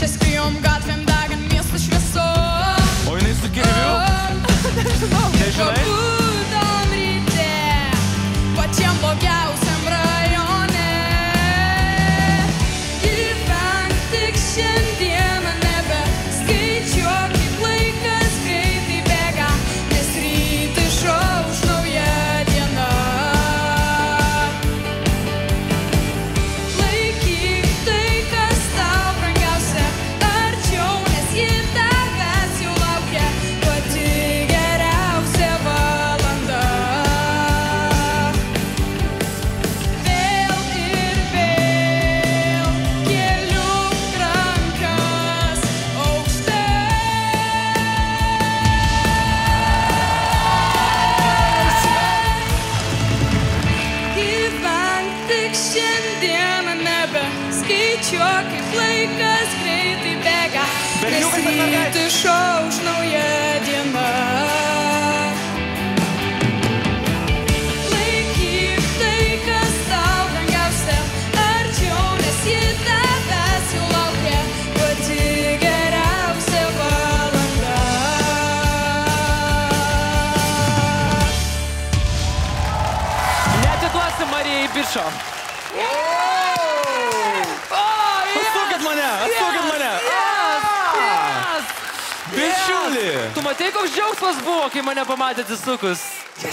Čia skrijom gatvėm degant miesto šviesom. O jinai su kirviu? Nežinai? Pabudom ryte, pačiam blogiausiam rajone. Gyvenk tik šiandieną, nebeskaičiuok, kaip laikas greitai bėga, nes ryt išauš nauja diena. Laikyk tai, kas tau brangiausia, arčiau, nes ji tavęs jau laukia, pati geriausia valanda. Vėl ir vėl keliu rankas aukštai. Gyvenk tik šiandieną, nebeskaičiuok, kaip laikas greitai bėga, nes ryt išauš nauja diena. Laikyk tai, kas tau brangiausia, arčiau, nes ji tavęs jau laukia, pati geriausia valanda. Neatiduosi Marijai bičo. Atsukit mane, atsukit mane. Bičiuli. Tu matei, koks džiaugsmas buvo, kai mane pamatė atsisukus?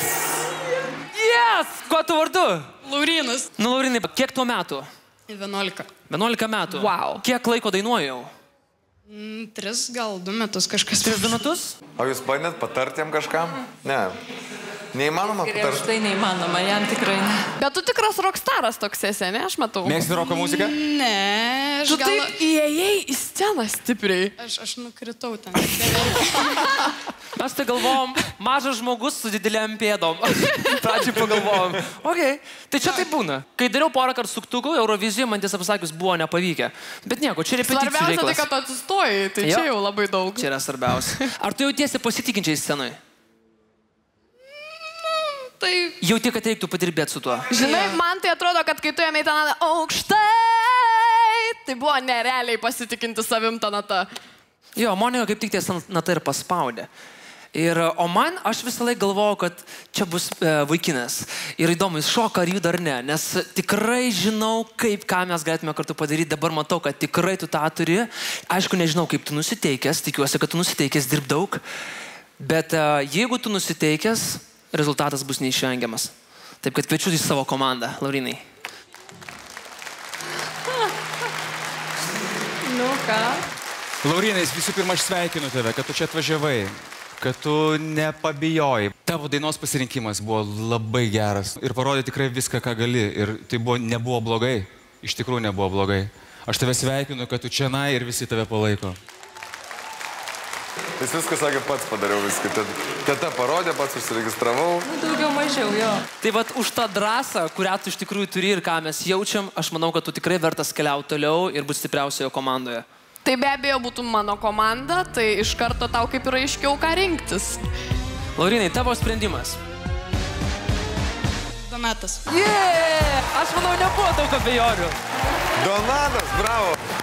Yes! Kuo tu vardu? Laurynas. Nu, Laurinai, kiek tuo metų? 11. 11 metų. Wow. Kiek laiko dainuoju? 3, gal 2 metus kažkas. 3 metus? O jūs bandėt patarti jam kažkam? Ne. Neįmanoma patarti. Tai neįmanoma, jam tikrai ne. Bet tu tikras rockstaras toks esi, ne? Aš matau. Mėgsti roko muziką? Ne, aš Tu gal... taip įėjai į sceną stipriai. Aš nukritau ten. Mes tai galvom, mažas žmogus su didelėm pėdom. Pradžiai pagalvojom. Okay. Tai čia taip būna. Kai dariau porą kartų suktukų, Eurovizijoje man tiesą pasakius buvo nepavykę. Bet nieko, čia repeticijų Svarbiausia tai, reikalas. kad tu atsistojai, tai čia jau labai daug. Čia yra svarbiausia. Ar tu jautiesi pasitikinčiai scenui? Tai Jauti, kad reiktų padirbėti su tuo. Žinai, man tai atrodo, kad kai tu ėmei tą natą aukštai, tai buvo nerealiai pasitikinti savim tą natą. Jo, Monika kaip tik ties natą ir paspaudė. O man, aš visą laiką galvojau, kad čia bus vaikinas. Ir įdomu, jis šoka ar jų dar ne. Nes tikrai žinau, ką mes galėtume kartu padaryti. Dabar matau, kad tikrai tu tą turi. Aišku, nežinau, kaip tu nusiteikęs. Tikiuosi, kad tu nusiteikęs dirb daug. Bet jeigu tu nusiteikęs, rezultatas bus neišvengiamas. Taip, kad kviečiu į savo komandą, Laurinai. Nu ką? Laurinai, visų pirma, aš sveikinu tave, kad tu čia atvažiavai, kad tu nepabijojai. Tavo dainos pasirinkimas buvo labai geras ir parodė tikrai viską, ką gali. Ir tai nebuvo blogai. Iš tikrųjų nebuvo blogai. Aš tave sveikinu, kad tu čia ir visi tave palaiko. Jis viską sakė, pats padariau viską. Teta parodė, pats užsiregistravau. Nu, daugiau mažiau, jo. Tai vat už tą drąsą, kurią tu iš tikrųjų turi ir ką mes jaučiam, aš manau, kad tu tikrai vertas keliauti toliau ir būti stipriausioje komandoje. Tai be abejo būtų mano komanda, tai iš karto tau kaip yra aiškiau, ką rinktis. Laurinai, tavo sprendimas. Donatas. Aš manau, nebuvo daug abejonių. Donatas, bravo.